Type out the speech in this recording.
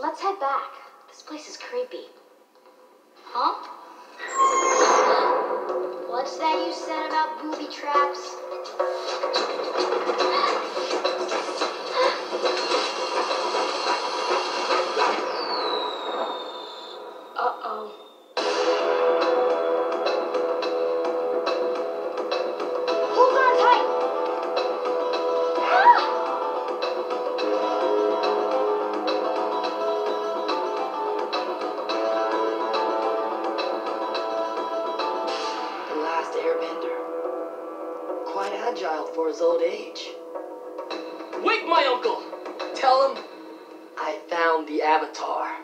Let's head back. This place is creepy. Huh? What's that you said about booby traps? Uh-oh. Hold on tight! The last airbender. Quite agile for his old age. Wake my uncle! Tell him I found the Avatar.